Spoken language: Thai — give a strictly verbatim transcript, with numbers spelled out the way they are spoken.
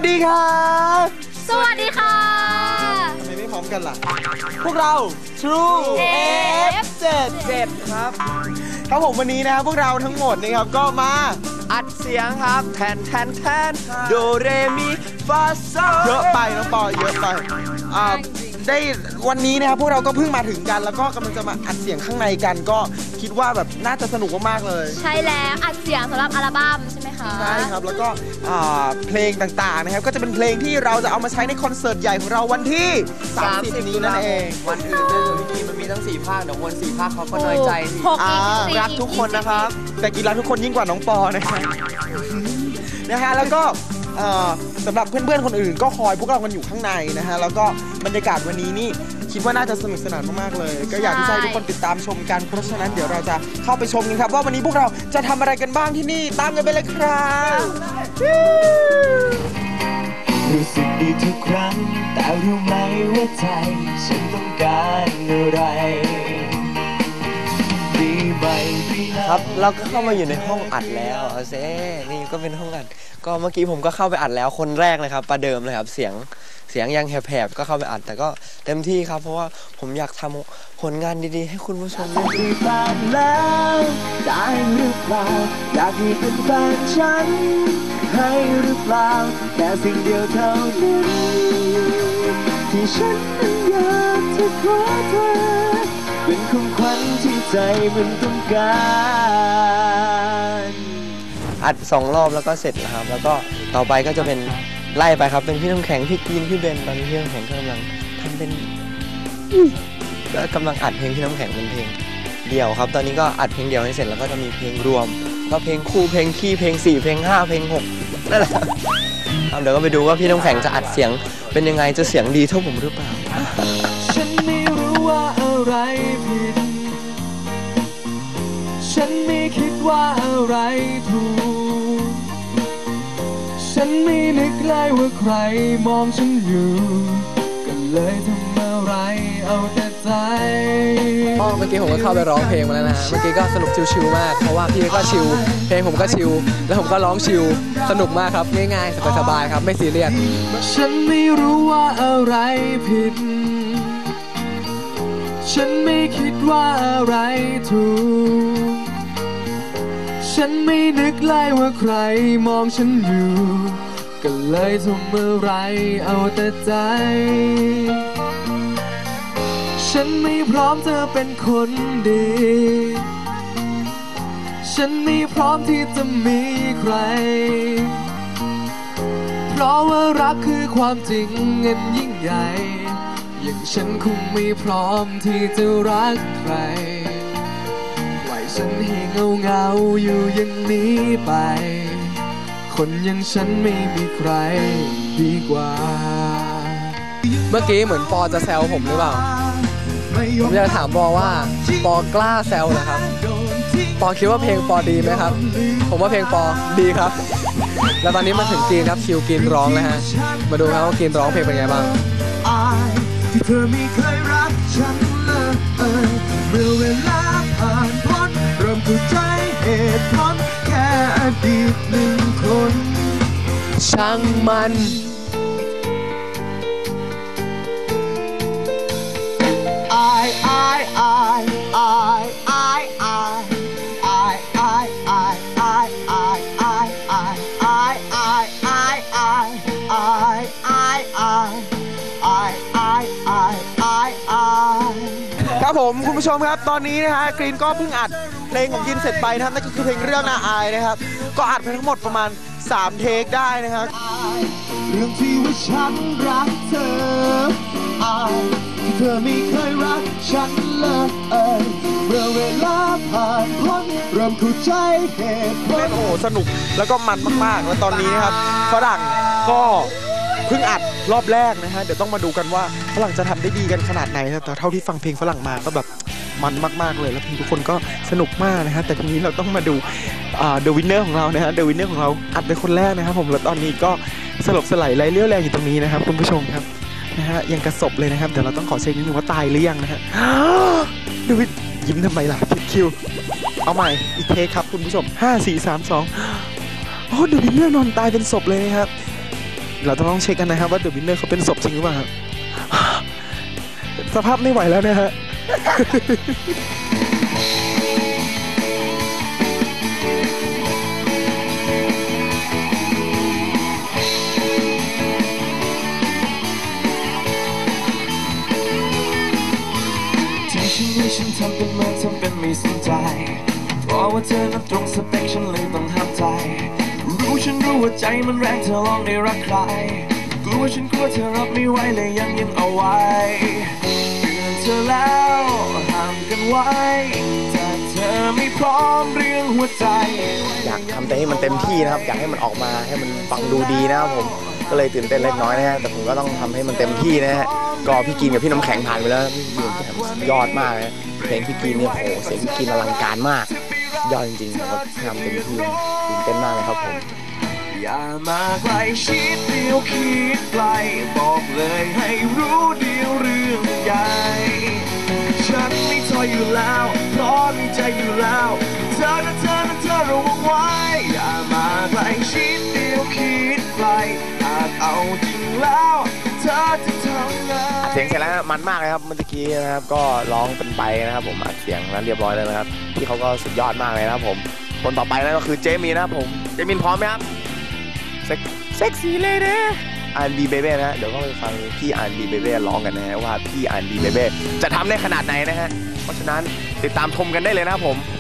ดีครับสวัสดีค่ะทำไมไม่พร้อมกันล่ะพวกเรา True เอฟ เจ็ด เจ็ด ครับครับผมวันนี้นะครับพวกเราทั้งหมดนะครับก็มาอัดเสียงครับแทนแทนแทนโดเรมีฟาโซเยอะไปน้องปอเยอะไปอ่าได้วันนี้นะครับพวกเราก็เพิ่งมาถึงกันแล้วก็กำลังจะมาอัดเสียงข้างในกันก็คิดว่าแบบน่าจะสนุกมากๆเลยใช่แล้วอัดเสียงสำหรับอัลบั้มใช่ไหมคะใช่ครับแล้วก็เพลงต่างๆนะครับก็จะเป็นเพลงที่เราจะเอามาใช้ในคอนเสิร์ตใหญ่ของเราวันที่สามสิบนี้นั่นเองวันอื่นด้วยพี่กีมันมีทั้งสี่ภาคเดี๋ยววนสี่ภาคเขาก็น้อยใจที่รักทุกคนนะครับแต่กีรักทุกคนยิ่งกว่าน้องปอนะครับนะฮะแล้วก็สำหรับเพื่อนๆคนอื่นก็คอยพวกเรากันอยู่ข้างในนะฮะแล้วก็บรรยากาศวันนี้นี่คิดว่าน่าจะสนุกสนานมากๆเลยก็อยากที่จะให้ทุกคนติดตามชมกันเพราะฉะนั้นเดี๋ยวเราจะเข้าไปชมกันครับว่าวันนี้พวกเราจะทำอะไรกันบ้างที่นี่ตามกันไปเลยครับรู้สึกดีทุกครั้งแต่รู้ไหมว่าใจฉันต้องการอะไรดีไหมครับเราก็เข้ามาอยู่ในห้องอัดแล้วเอาเซ่นี่ก็เป็นห้องอัดก็เมื่อกี้ผมก็เข้าไปอัดแล้วคนแรกเลยครับประเดิมเลยครับเสียงเสียงยังแหบๆก็เข้าไปอัดแต่ก็เต็มที่ครับเพราะว่าผมอยากทำผลงานดีๆให้คุณผู้ชมได้ดีบ้างแล้วได้หรือเปล่าอยากให้เป็นแฟนฉันให้หรือเปล่าแค่สิ่งเดียวเท่านั้นที่ฉันนั้นอยากจะขอเธอเป็นของขวัญที่ใจมันต้องการอัดสองรอบแล้วก็เสร็จแล้วครับแล้วก็ต่อไปก็จะเป็นไล่ไปครับเป็นพี่น้ำแข็งพี่กีนพี่เบนตอนนี้พี่น้ำแข็งกำลังทำเป็นก็กำลังอัดเพลงพี่น้ำแข็งเป็นเพลงเดี่ยวครับตอนนี้ก็อัดเพลงเดี่ยวให้เสร็จแล้วก็จะมีเพลงรวมก็เพลงคู่เพลงขี้เพลงสี่เพลงห้าเพลงหกนั่นแหละครับเดี๋ยวก็ไปดูว่าพี่น้ำแข็งจะอัดเสียงเป็นยังไงจะเสียงดีเท่าผมหรือเปล่าฉันไม่รู้ว่าอะไรผิดฉันไม่คิดว่าอะไรถูกฉันไม่นึกเลยว่าใครมองฉันอยู่ก็เลยทำอะไรเอาแต่ใจอ๋อเมื่อกี้ผมก็เข้าไปร้องเพลงมาแล้วนะเมื่อกี้ก็สนุกชิวๆมากเพราะว่าพี่ก็ชิวเพลงผมก็ชิวแล้วผมก็ร้องชิวสนุกมากครับง่ายๆสบายๆครับไม่ซีเรียสฉันไม่รู้ว่าอะไรผิดฉันไม่คิดว่าอะไรถูกฉันไม่นึกเลยว่าใครมองฉันอยู่ก็เลยทำอะไรเอาแต่ใจฉันไม่พร้อมเธอเป็นคนดีฉันไม่พร้อมที่จะมีใครเพราะว่ารักคือความจริงเงินยิ่งใหญ่อย่างฉันคงไม่พร้อมที่จะรักใครปล่อยฉันให้เงาเงาอยู่อย่างนี้ไปคนอย่างฉันไม่มีใครดีกว่าเมื่อกี้เหมือนปอจะแซวผมหรือเปล่าผมอยากถามปอว่าปอกล้าแซวเหรอครับปอคิดว่าเพลงปอดีไหมครับผมว่าเพลงปอดีครับแล้วตอนนี้มาถึงกีนครับคิวกีนร้องแล้วฮะมาดูครับว่ากีนร้องเพลงเป็นไงบ้างที่เธอไม่เคยรักฉันเลยเมื่อเวลาผ่านพ้นเริ่มเข้าใจเหตุผลแค่อดีตหนึ่งคนช่างมัน I I I I I I I I I I I I I I I I I I I ครับผมคุณผู้ชมครับตอนนี้นะฮะกรีนก็เพิ่งอัดเพลงของกินเสร็จไปนะครับนั่นก็คือเพลงเรื่องน่าอายนะครับก็อัดไปทั้งหมดประมาณสามเทคได้นะครับเรื่องที่ว่าฉันรักเธออายที่เธอไม่เคยรักฉันเลยเมื่อเวลาผ่านพ้นเริ่มเข้าใจเหตุผลโอ้โหสนุกแล้วก็มันมากๆแล้วตอนนี้นะครับฝรั่งก็เพิ่งอัดรอบแรกนะฮะเดี๋ยวต้องมาดูกันว่าฝรั่งจะทำได้ดีกันขนาดไหนแต่เท่าที่ฟังเพลงฝรั่งมาก็แบบมันมากๆเลยแล้วเพลงทุกคนก็สนุกมากนะฮะแต่ทีนี้เราต้องมาดูเดอะวินเนอร์ของเรานะฮะเดอะวินเนอร์ของเราอัดเป็นคนแรกนะครับผมแล้วตอนนี้ก็สลบสลายไร้เรี่ยวแรงอยู่ตรงนี้นะครับคุณผู้ชมครับนะฮะยังกระสบเลยนะครับเดี๋ยวเราต้องขอเช็คนิดนึงว่าตายหรือยังนะฮะเดวิดยิ้มทำไมล่ะผิดคิวเอาใหม่อีกเทคครับคุณผู้ชมห้า สี่ สาม สองโอ้เดวินเนอร์นอนตายเป็นศพเลยนะครับเราต้องต้องเช็คกันนะครับว่าเดอะวินเนอร์เขาเป็นศพจริงหรือเปล่าครับ สภาพไม่ไหวแล้วนะฮะที่ฉันให้ฉันทำเป็นเหมือนทำเป็นไม่สนใจเพราะว่าเธอนั้นตรงสเปคฉันเลยต้องห้ามใจรู้ฉันรู้ว่าใจมันแรงเธอลองได้รักใครกลัวฉันกลัวเธอรับไม่ไหวเลยยังยังเอาไว้เตือนเธอแล้วห้ามกันไว้ถ้าเธอไม่พร้อมเรื่องหัวใจอยากทำแต่ให้มันเต็มที่นะครับอยากให้มันออกมาให้มันฟังดูดีนะครับผมก็เลยตื่นเต้นเล็กน้อยนะฮะแต่ผมก็ต้องทำให้มันเต็มที่นะฮะก็พี่กินกับพี่น้ำแข็งผ่านไปแล้วพี่กินยอดมากเลยเพลงพี่กินเนี่ยโอ้โหเสียงพี่กินอลังการมากยอดจริงๆผมก็ทำเต็มที่ตื่นเต้นมากเลยครับผมอย่ามาใกล้ชิดเดียวคิดไกลบอกเลยให้รู้เดียวเรื่องใหญ่ฉันไม่ถอยอยู่แล้วเพราะมีใจอยู่แล้วเธอนะเธอนะเธอระวังไว้อย่ามาใกล้ชิดเดียวคิดไกลหากเอาจริงแล้วเธอจะทำงานเสียงเสร็จแล้วมันมากเลยครับเมื่อกี้นะครับก็ร้องเป็นไปนะครับผมอัดเสียงนั้นเรียบร้อยแล้วนะครับพี่เขาก็สุดยอดมากเลยนะครับผมคนต่อไปนั่นก็คือเจมินนะครับผมเจมินพร้อมไหมครับเซ็กเซ็กซี่เลยเด้อันดีเบเบ้นะฮะเดี๋ยวก็ไปฟังพี่อันดีเบเบ้ร้องกันนะฮะว่าพี่อันดีเบเบ้จะทำได้ขนาดไหนนะฮะเพราะฉะนั้นติดตามชมกันได้เลยนะครับผม